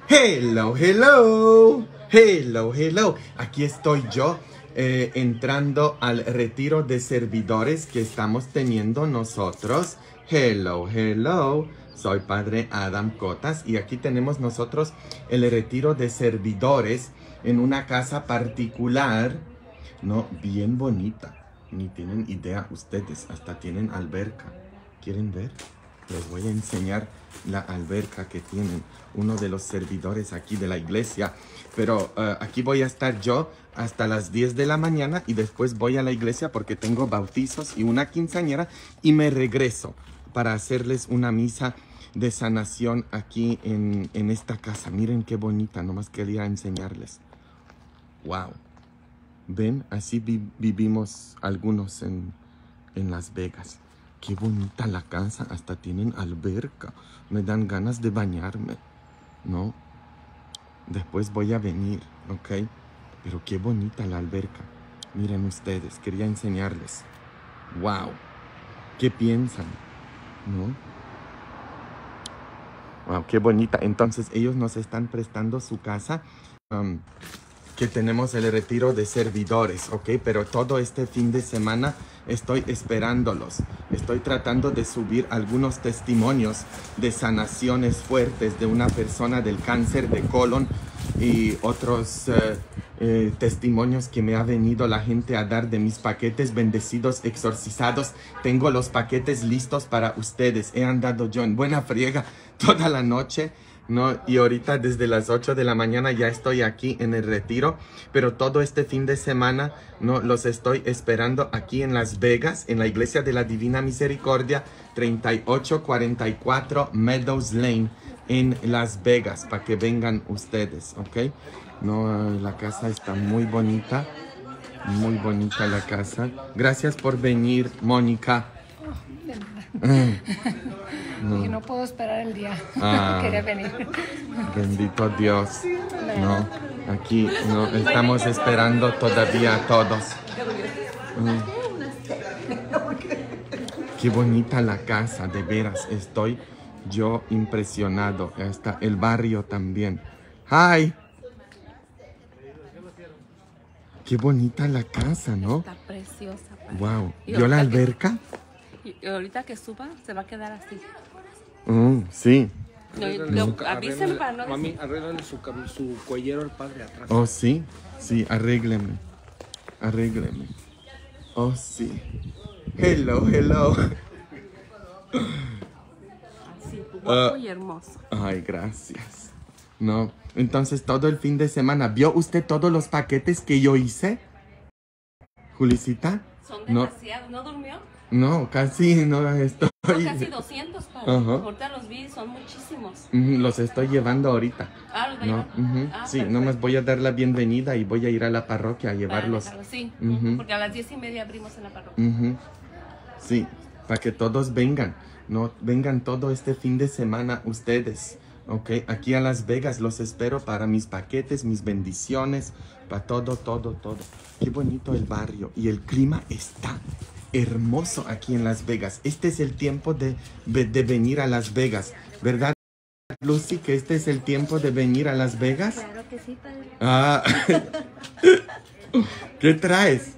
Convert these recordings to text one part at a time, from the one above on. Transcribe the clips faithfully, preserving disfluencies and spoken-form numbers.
Hello, hello, hello, hello. Aquí estoy yo eh, entrando al retiro de servidores que estamos teniendo nosotros. Hello, hello. Soy Padre Adam Cotas y aquí tenemos nosotros el retiro de servidores en una casa particular, no, bien bonita. Ni tienen idea ustedes, hasta tienen alberca. ¿Quieren ver? Les voy a enseñar la alberca que tienen uno de los servidores aquí de la iglesia. Pero uh, aquí voy a estar yo hasta las diez de la mañana y después voy a la iglesia porque tengo bautizos y una quinceañera y me regreso para hacerles una misa de sanación aquí en, en esta casa. Miren qué bonita, nomás quería enseñarles. Wow. ¿Ven? Así vi vivimos algunos en, en Las Vegas. Qué bonita la casa, hasta tienen alberca. Me dan ganas de bañarme, ¿no? Después voy a venir, ¿ok? Pero qué bonita la alberca. Miren ustedes, quería enseñarles. ¡Wow! ¿Qué piensan? ¿No? ¡Wow! ¡Qué bonita! Entonces ellos nos están prestando su casa. Um, que tenemos el retiro de servidores, ¿ok? Pero todo este fin de semana estoy esperándolos. Estoy tratando de subir algunos testimonios de sanaciones fuertes de una persona del cáncer de colon y otros eh, eh, testimonios que me ha venido la gente a dar de mis paquetes bendecidos, exorcizados. Tengo los paquetes listos para ustedes. He andado yo en buena friega toda la noche, ¿no? Y ahorita desde las ocho de la mañana ya estoy aquí en el retiro, pero todo este fin de semana, ¿no? Los estoy esperando aquí en Las Vegas, en la Iglesia de la Divina Misericordia, treinta y ocho cuarenta y cuatro Meadows Lane, en Las Vegas, para que vengan ustedes, ¿ok? No, la casa está muy bonita, muy bonita la casa. Gracias por venir, Mónica. No. Que no puedo esperar el día. Ah, quería venir. Bendito Dios. No, aquí no estamos esperando todavía a todos. Mm. Qué bonita la casa, de veras. Estoy yo impresionado. Hasta el barrio también. Hi. Qué bonita la casa, ¿no? Está preciosa. Padre. Wow. ¿Vio la alberca? Que, y ahorita que suba, se va a quedar así. Mm, sí. No, no, avísenme para no... Mami, arréglale su, su cuellero al padre atrás. Oh, sí. Sí, arrégleme. Arrégleme. Oh, sí. Hello, hello. Así, guapo uh, y hermoso. Ay, gracias. No, entonces todo el fin de semana, ¿vio usted todos los paquetes que yo hice? Julicita. Son demasiados, ¿no, ¿no durmió? No, casi no estoy. Son casi doscientos, padre. Uh -huh. Ahorita los vi, son muchísimos. Uh -huh, los estoy llevando ahorita. Ah, los no, uh -huh. ah, sí, no más voy a dar la bienvenida y voy a ir a la parroquia a llevarlos. Para sí, uh -huh. porque a las diez y media abrimos en la parroquia. Uh -huh. Sí, para que todos vengan, no vengan todo este fin de semana ustedes. Ok, aquí a Las Vegas los espero para mis paquetes, mis bendiciones, para todo, todo, todo. Qué bonito el barrio y el clima está hermoso aquí en Las Vegas. Este es el tiempo de, de venir a Las Vegas, ¿verdad, Lucy? Que este es el tiempo de venir a Las Vegas. Claro que sí, padre. Ah. ¿Qué traes?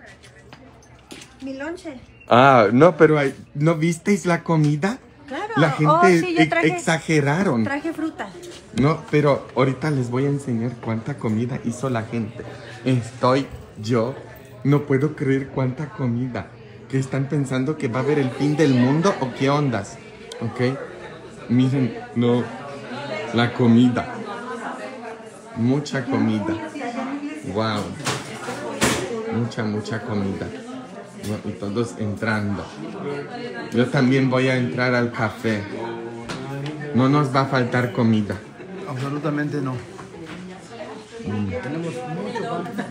Mi lonche. Ah, no, pero hay, ¿no visteis la comida? Claro. La gente oh, sí, yo traje, exageraron. Traje fruta. No, pero ahorita les voy a enseñar cuánta comida hizo la gente. Estoy yo, no puedo creer cuánta comida. ¿Qué están pensando? ¿Que va a haber el fin del mundo o qué ondas? ¿Ok? Miren, no, la comida. Mucha comida. Wow. Mucha, mucha comida. Y todos entrando. Yo también voy a entrar al café. No nos va a faltar comida. Absolutamente no. Mm. Tenemos mucho pan.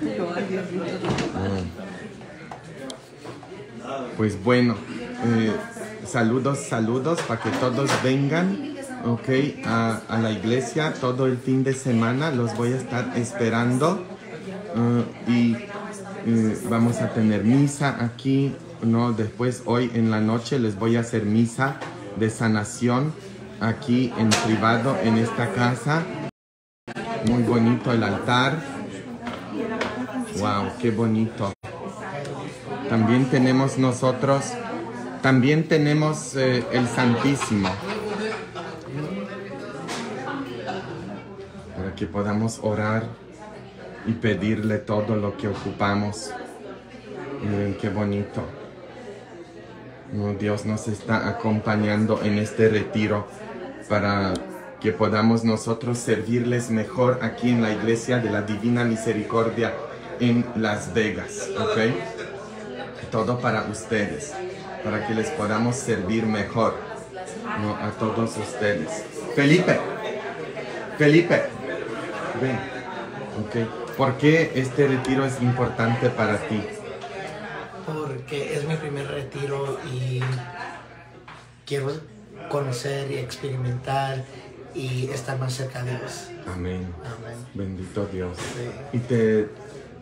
Pues bueno, eh, saludos, saludos para que todos vengan, ok, a, a la iglesia todo el fin de semana. Los voy a estar esperando uh, y eh, vamos a tener misa aquí, ¿no? Después hoy en la noche les voy a hacer misa de sanación aquí en privado en esta casa. Muy bonito el altar. Wow, qué bonito. También tenemos nosotros, también tenemos eh, el Santísimo. Para que podamos orar y pedirle todo lo que ocupamos. Miren qué bonito. Oh, Dios nos está acompañando en este retiro para que podamos nosotros servirles mejor aquí en la Iglesia de la Divina Misericordia en Las Vegas, ¿ok? Todo para ustedes, para que les podamos servir mejor, ¿no? A todos ustedes. Felipe, Felipe, ven, ¿ok? ¿Por qué este retiro es importante para ti? Porque es mi primer retiro y quiero conocer y experimentar y estar más cerca de Dios. Amén. Amén. Bendito Dios. Sí. ¿Y te, eh,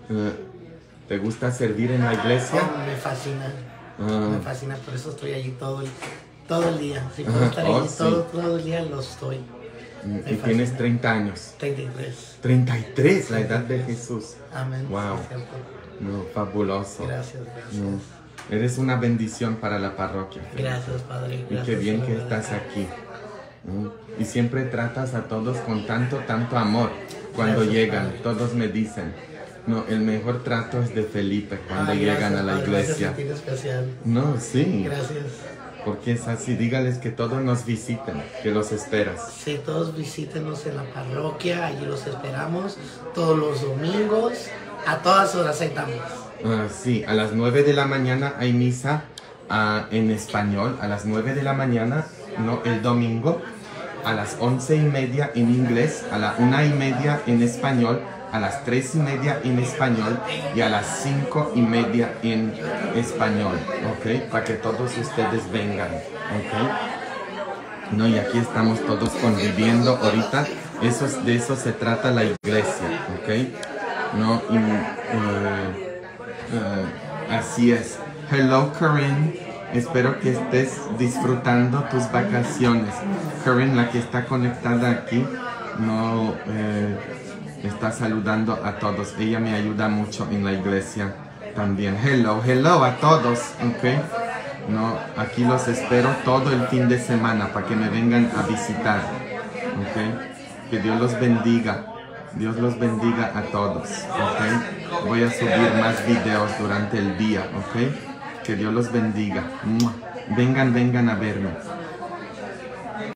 te gusta servir en la iglesia? Oh, me fascina. Ah. Me fascina, por eso estoy allí todo el, todo el día. Si puedo Ah, estar oh, allí sí. todo, todo el día, lo estoy. Y Me tienes fascina. treinta años. treinta y tres. treinta y tres, la edad de Jesús. Amén. Wow. Sí, cierto. No, fabuloso. Gracias, gracias. No, eres una bendición para la parroquia. Gracias, Padre. Y Gracias, qué bien que Señor. estás aquí. ¿No? Y siempre tratas a todos con tanto, tanto amor. Cuando Gracias, llegan, Padre. todos me dicen, no, el mejor trato es de Felipe cuando Ay, llegan gracias, a la Padre, iglesia. Me hace sentir especial. No, sí. Gracias. Porque es así. Dígales que todos nos visiten, que los esperas. Sí, todos visítenos en la parroquia, allí los esperamos todos los domingos, a todas horas ahí estamos. Ah, sí, a las nueve de la mañana hay misa ah, en español. A las nueve de la mañana, no, el domingo. A las once y media en inglés. A la una y media en español. A las tres y media en español. Y a las cinco y media en español. ¿Ok? Para que todos ustedes vengan. ¿Ok? No, y aquí estamos todos conviviendo ahorita. Eso, es- de eso se trata la iglesia. ¿Ok? No, y, eh, Uh, así es. Hello, Corinne. Espero que estés disfrutando tus vacaciones. Corinne, la que está conectada aquí, no eh, está saludando a todos. Ella me ayuda mucho en la iglesia también. Hello, hello a todos. Okay. No, aquí los espero todo el fin de semana para que me vengan a visitar. Okay. Que Dios los bendiga. Dios los bendiga a todos, ¿ok? Voy a subir más videos durante el día, ¿ok? Que Dios los bendiga. ¡Mua! Vengan, vengan a verme.